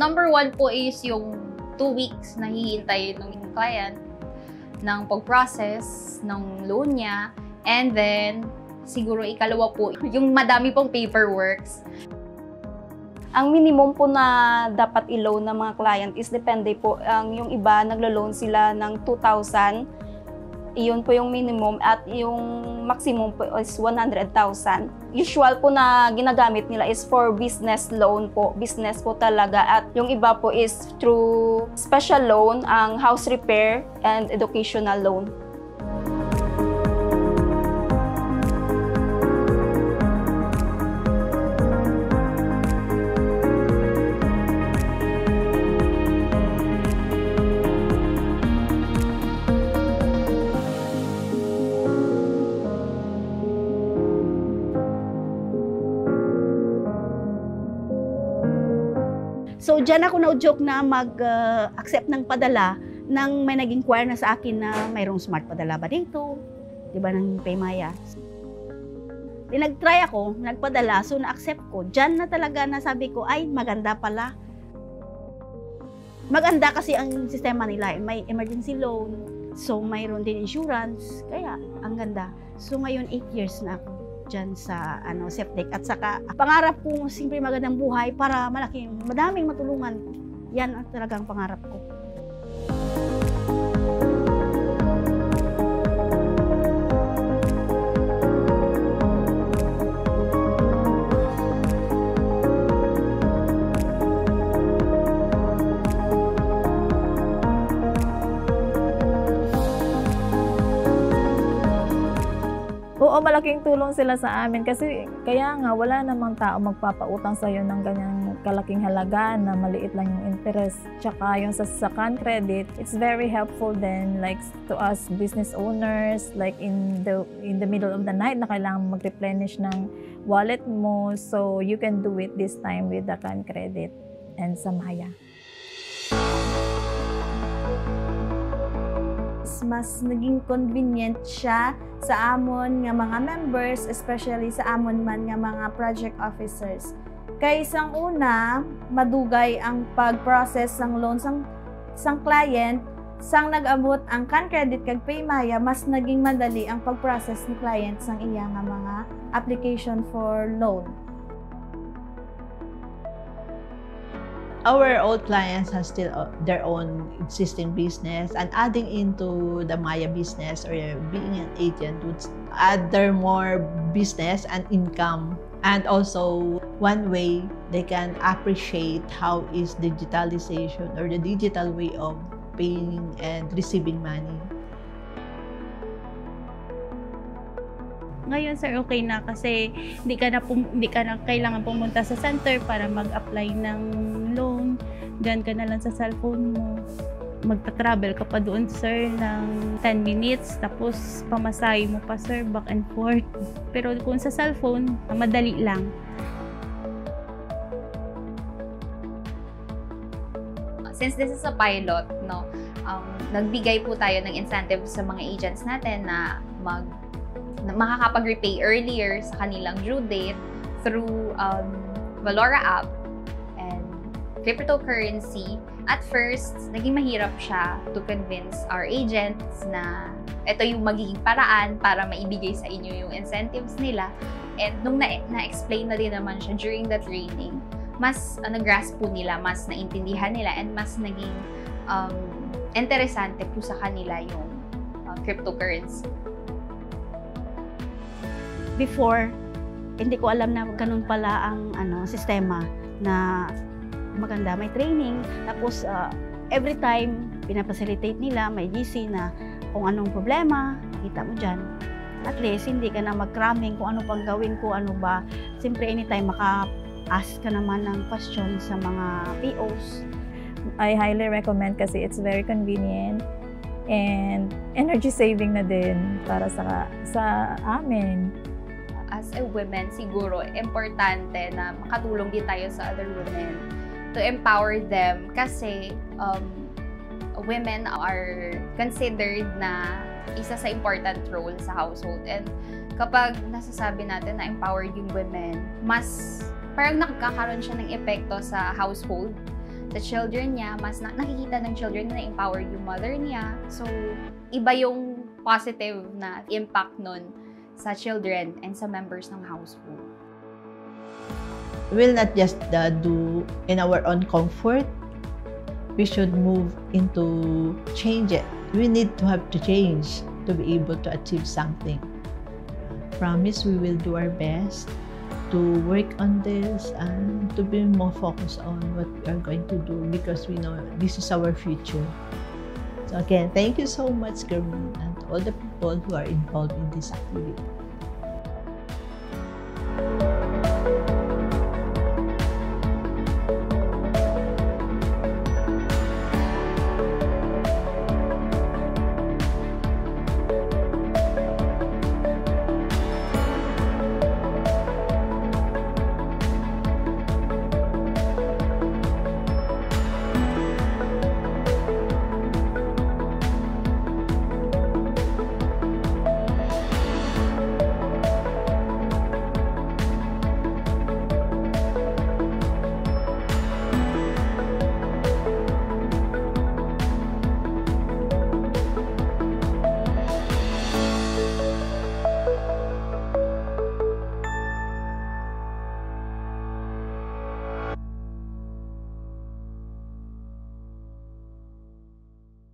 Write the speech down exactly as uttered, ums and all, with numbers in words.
number one po is yung two weeks na hihintay ng client ng pag-process ng loan niya. And then, siguro ikalawa po, yung madami pong paperworks. Ang minimum po na dapat i-loan ng mga client is depende po. Ang yung iba, naglo-loan sila ng two thousand. Iyon po yung minimum at yung maximum po is one hundred thousand. Usual po na ginagamit nila is for business loan po. Business po talaga. At yung iba po is through special loan, ang house repair and educational loan. So, dyan ako na-joke na mag-accept uh, ng padala nang may nag-inquire na sa akin na mayroong smart padala ba dito, di ba, ng Paymaya. Nag-try ako, nagpadala, so na-accept ko. Dyan na talaga nasabi ko, ay, maganda pala. Maganda kasi ang sistema nila, may emergency loan, so mayroon din insurance, kaya ang ganda. So, ngayon, eight years na ako dyan sa ano, Septec. At saka, pangarap ko simple magandang buhay para malaking, madaming matulungan. Yan ang talagang pangarap ko. Oo, malaking tulong sila sa amin kasi kaya nga wala namang tao magpapautang sa'yo ng ganyang kalaking halaga na maliit lang yung interest. Tsaka yung sa, sa CanCredit, it's very helpful then like to us business owners, like in the in the middle of the night na kailangan mag-replenish ng wallet mo. So you can do it this time with the CanCredit and sa Maya. Mas naging convenient siya sa amon nga mga members, especially sa amon man nga mga project officers. Kay isang una, madugay ang pag-process ng loan sang, sang client, sang nag-abot ang CanCredit kag Paymaya, mas naging madali ang pag-process ng client sang iya nga mga application for loan. Our old clients have still their own existing business, and adding into the Maya business or being an agent would add their more business and income. And also, one way they can appreciate how is digitalization or the digital way of paying and receiving money. Ngayon, sir, okay na kasi hindi ka na, hindi ka na kailangan pumunta sa center para mag-apply ng loan. Diyan ka na lang sa cellphone mo. Magta-travel ka pa doon, sir, ng ten minutes. Tapos, pamasahe mo pa, sir, back and forth. Pero kung sa cellphone, madali lang. Since this is a pilot, no, um, nagbigay po tayo ng incentives sa mga agents natin na mag na makakapag-repay earlier sa kanilang due date through um, Valora app and cryptocurrency. At first, naging mahirap siya to convince our agents na ito yung magiging paraan para maibigay sa inyo yung incentives nila. And nung na-explain na din naman siya during the training, mas uh, nag-grasp po nila, mas naintindihan nila, and mas naging um, interesante po sa kanila yung uh, cryptocurrency. Before, hindi ko alam na ganun pala ang ano, sistema na maganda. May training, tapos uh, every time pinapacilitate nila, may G C na kung anong problema, kita mo dyan. At least, hindi ka na mag-cramming kung ano pang gawin ko, ano ba. Siyempre, anytime maka-ask ka naman ng question sa mga P Os. I highly recommend kasi it's very convenient and energy saving na din para sa, sa amin. As a women, siguro, importante na makatulong din tayo sa other women to empower them kasi um, women are considered na isa sa important role sa household. And kapag nasasabi natin na empowered yung women, mas parang nakakaroon siya ng epekto sa household. the children niya, mas na- nakikita ng children na empower yung mother niya. So, iba yung positive na impact nun sa children and sa members ng household. We'll not just uh, do in our own comfort. We should move into change it. We need to have to change to be able to achieve something. Promise we will do our best to work on this and to be more focused on what we are going to do because we know this is our future. So again, thank you so much, Germaine, and all the people who are involved in this activity.